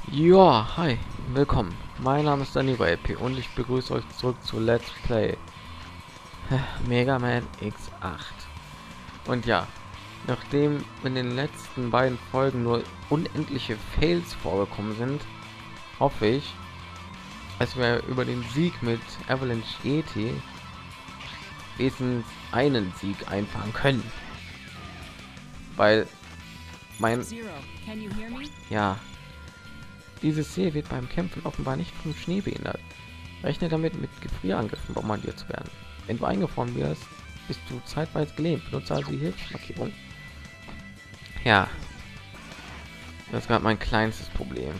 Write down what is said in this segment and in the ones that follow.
Ja, hi, willkommen. Mein Name ist Danny LP und ich begrüße euch zurück zu Let's Play Mega Man X8. Und ja, nachdem in den letzten beiden Folgen nur unendliche Fails vorgekommen sind, hoffe ich, dass wir über den Sieg mit Avalanche Yeti wenigstens einen Sieg einfahren können. Weil mein ja, dieses See wird beim Kämpfen offenbar nicht vom Schnee behindert. Rechne damit, mit Gefrierangriffen bombardiert zu werden. Wenn du eingefroren wirst, bist du zeitweise gelähmt. Benutze also die Hilfsmarkierung. Ja, das ist gerade mein kleinstes Problem.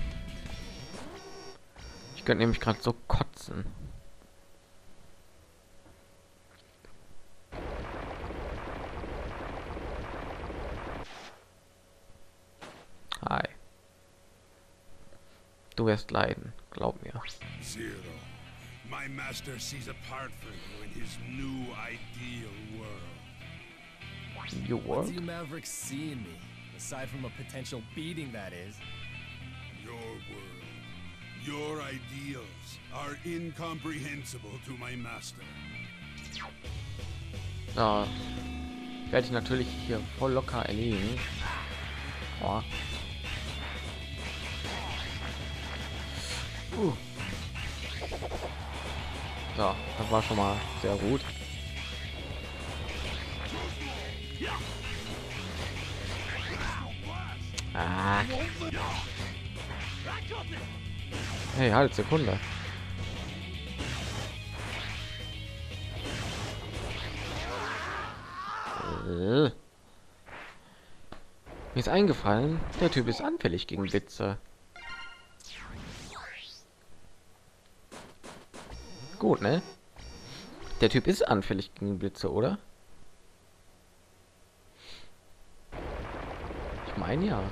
Ich könnte nämlich gerade so kotzen. Hi. Du wirst leiden, glaub mir. Zero, my master sees a part for you in his new ideal world. You What do world? you Mavericks see in me? Aside from a potential beating, that is. Your world, your ideals are incomprehensible to my master. Ja, werde ich natürlich hier voll locker erledigen. Boah. So, das war schon mal sehr gut. Ah. Hey, halt, Sekunde. Mir ist eingefallen, der Typ ist anfällig gegen Blitze. Gut, ne? Der Typ ist anfällig gegen Blitze, oder? Ich meine ja.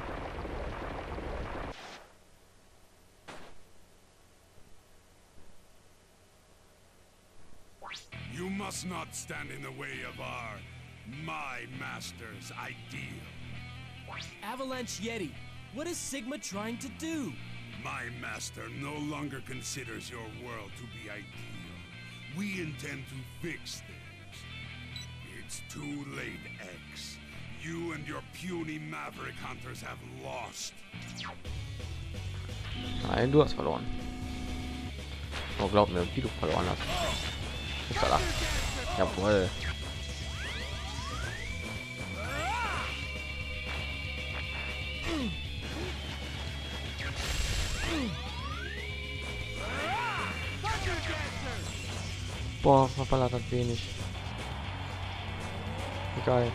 You must not stand in the way of my master's ideal. Avalanche Yeti, what is Sigma trying to do? My master no longer considers your world to be ideal. We intend to fix things. It's too late, X. You and your puny maverick hunters have lost. Nein, du hast verloren. Oh, glaub mir, wie du verloren hast. Ist da. Jawohl. Boah, verballert hat wenig. Geil.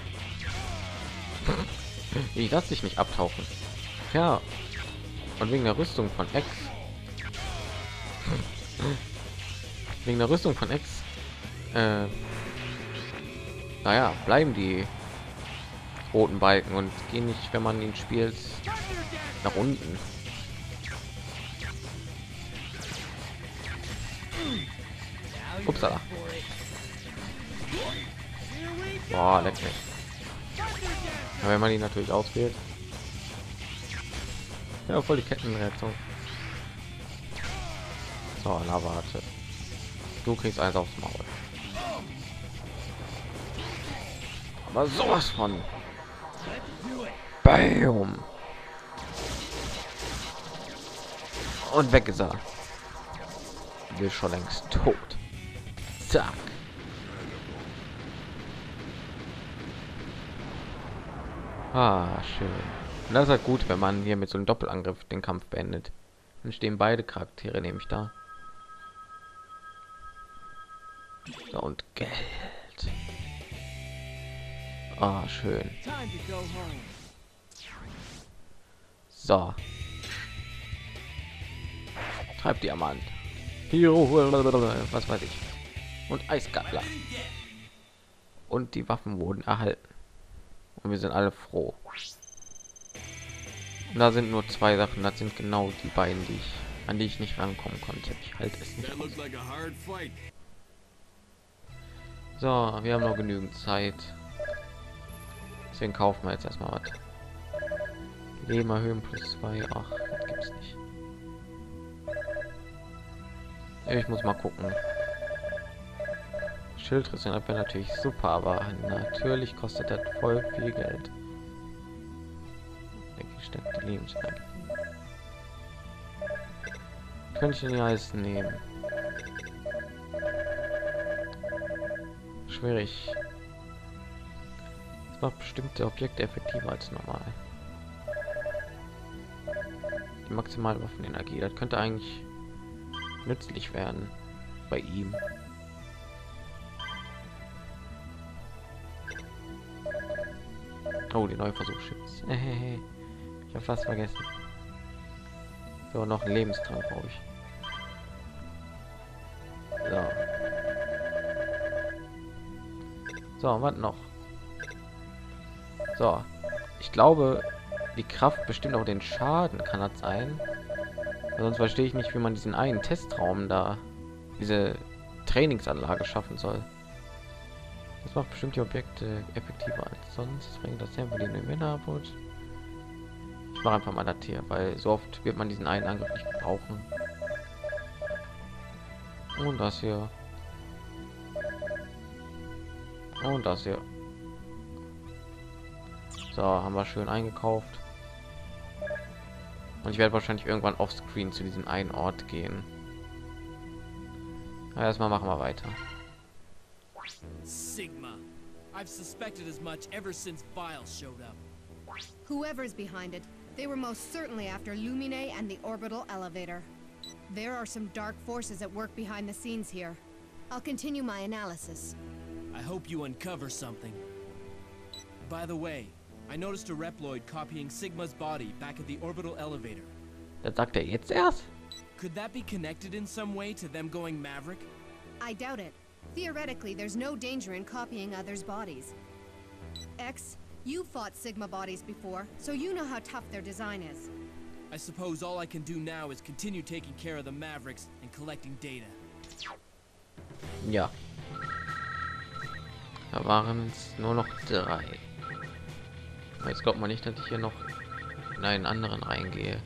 Ich lasse dich nicht abtauchen. Ja. Und wegen der Rüstung von X. Wegen der Rüstung von X. Naja, bleiben die roten Balken und gehen nicht, wenn man ihn spielt, nach unten. Upsala. Boah, leck mich. Aber wenn man ihn natürlich auswählt. Ja, voll die Kettenreaktion. So, na warte. Du kriegst eins aufs Maul. Aber sowas von. Bam. Und weg ist er. Wir schon längst tot. Zack. Ah, schön. Und das ist halt gut, wenn man hier mit so einem Doppelangriff den Kampf beendet. Dann stehen beide Charaktere nämlich da. So, und Geld. Ah, schön. So. Treibdiamant. Hero, was weiß ich. Und Eisgattler. Und die Waffen wurden erhalten. Und wir sind alle froh. Und da sind nur zwei Sachen. Das sind genau die beiden, an die ich nicht rankommen konnte. Ich halte es nicht aus. So, wir haben noch genügend Zeit. Deswegen kaufen wir jetzt erstmal was. Leben erhöhen plus 2. Ach, das gibt's nicht. Ich muss mal gucken. Schildrissen wäre natürlich super, aber natürlich kostet das voll viel Geld. Die Lebensenergie. Könnte ich den alles nehmen? Schwierig. Das macht bestimmte Objekte effektiver als normal. Die maximale Waffenenergie, das könnte eigentlich nützlich werden bei ihm. Oh, die neue Versuchsschutz. Ich habe fast vergessen. So, noch ein Lebenstrank brauche ich. So, was noch? So, ich glaube, die Kraft bestimmt auch den Schaden, kann das sein? Sonst verstehe ich nicht, wie man diesen einen Testraum da, diese Trainingsanlage schaffen soll. Das macht bestimmt die Objekte effektiver als sonst. Das bringt das Tempo den Gewinnerboot. Ich mache einfach mal das hier, weil so oft wird man diesen einen Angriff nicht brauchen. Und das hier. Und das hier. So, haben wir schön eingekauft. Und ich werde wahrscheinlich irgendwann offscreen zu diesem einen Ort gehen. Ja, erstmal machen wir weiter. Sigma. I've suspected as much ever since Vile showed up. Whoever's behind it, they were most certainly after Lumine and the orbital elevator. There are some dark forces at work behind the scenes here. I'll continue my analysis. I hope you uncover something. By the way, I noticed a Reploid copying Sigma's body back at the orbital elevator. Das sagt er jetzt erst? Could that be connected in some way to them going Maverick? I doubt it. Theoretically, there's no danger in copying others' bodies. X, you fought Sigma bodies before, so you know how tough their design is. I suppose all I can do now is continue taking care of the Mavericks and collecting data. Ja. Da waren es nur noch 3. Jetzt glaubt man nicht, dass ich hier noch in einen anderen reingehe.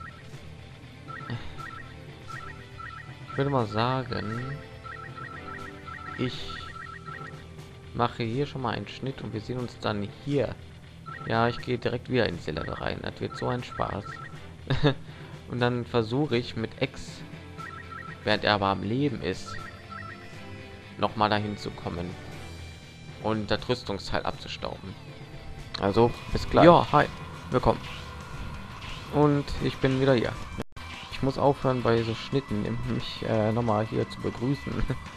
Ich würde mal sagen, ich mache hier schon mal einen Schnitt und wir sehen uns dann hier. Ja, ich gehe direkt wieder in diese Level rein. Das wird so ein Spaß. Und dann versuche ich mit X, während er aber am Leben ist, noch mal dahin zu kommen und das Rüstungsteil abzustauben. Also bis gleich. Ja, hi, willkommen. Und ich bin wieder hier. Ich muss aufhören bei so Schnitten, mich noch mal hier zu begrüßen.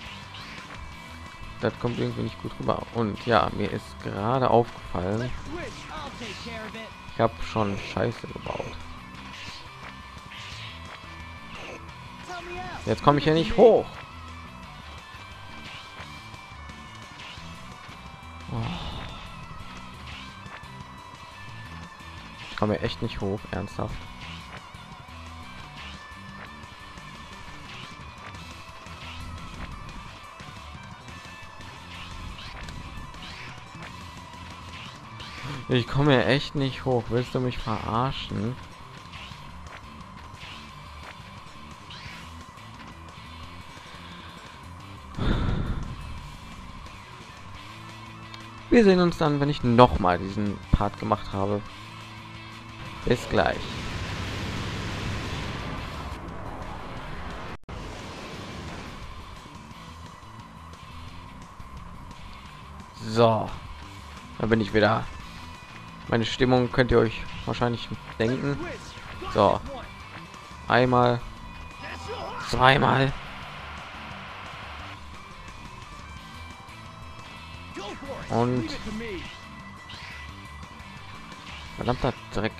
Das kommt irgendwie nicht gut rüber. Und ja, mir ist gerade aufgefallen, ich habe schon Scheiße gebaut. Jetzt komme ich ja nicht hoch. Ich komme echt nicht hoch, ernsthaft. Ich komme echt nicht hoch. Willst du mich verarschen? Wir sehen uns dann, wenn ich noch mal diesen Part gemacht habe. Bis gleich. So, da bin ich wieder. Meine Stimmung könnt ihr euch wahrscheinlich denken. So, einmal, zweimal. Und verdammter Dreck.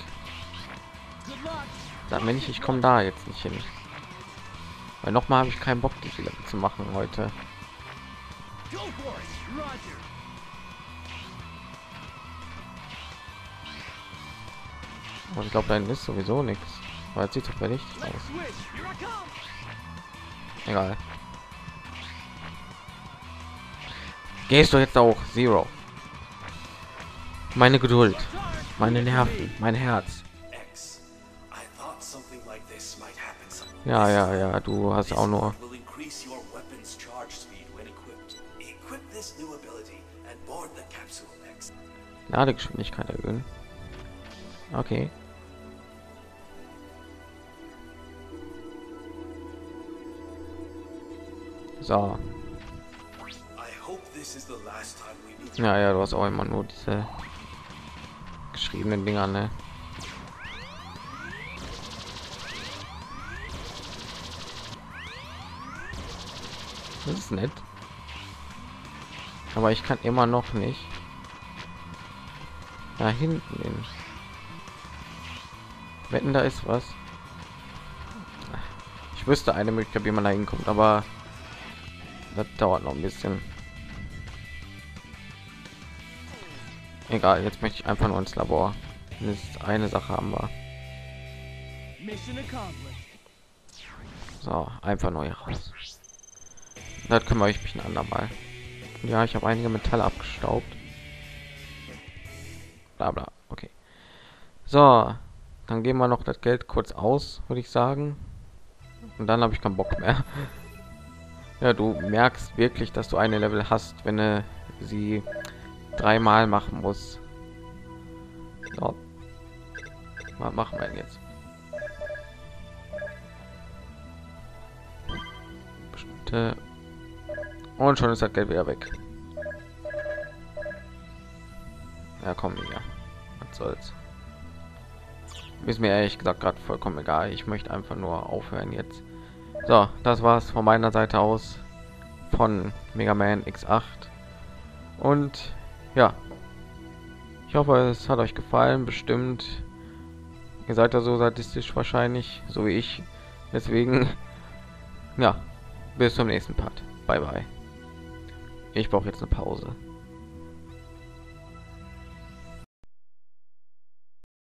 Sag mir nicht, ich komme da jetzt nicht hin. Weil noch mal habe ich keinen Bock, diese Level zu machen heute. Und ich glaube, da ist sowieso nichts. Aber es sieht doch nicht aus. Egal. Gehst du jetzt auch Zero? Meine Geduld, meine Nerven, mein Herz. X, I thought some something like this might happen. Ja, ja, ja, du hast auch nur. Will increase your weapon's charge speed when equipped. Equip this new ability and board the capsule X. Ladegeschwindigkeit erhöhen. Okay. So. I hope this is the last time we meet. Ja, ja, du hast auch immer nur diese geschriebenen Dinger, ne? Das ist nett. Aber ich kann immer noch nicht da hinten hin. Wetten, da ist was. Ich wüsste eine Möglichkeit, wie man da hinkommt, aber das dauert noch ein bisschen. Egal, jetzt möchte ich einfach nur ins Labor. Das ist eine Sache haben wir. Mission accomplished. So, einfach neu raus. Das kümmere ich mich ein andermal. Ja, ich habe einige Metalle abgestaubt. Bla bla. Okay. So, dann gehen wir noch das Geld kurz aus, würde ich sagen. Und dann habe ich keinen Bock mehr. Ja, du merkst wirklich, dass du eine Level hast, wenn du sie dreimal machen muss. So. Was machen wir denn jetzt? Bestimmte. Und schon ist das Geld wieder weg. Ja, komm hier. Was soll's? Ist mir ehrlich gesagt gerade vollkommen egal. Ich möchte einfach nur aufhören jetzt. So, das war's von meiner Seite aus von Mega Man X8. Und ja, ich hoffe, es hat euch gefallen. Bestimmt. Ihr seid ja so sadistisch wahrscheinlich, so wie ich. Deswegen, ja, bis zum nächsten Part. Bye bye. Ich brauche jetzt eine Pause.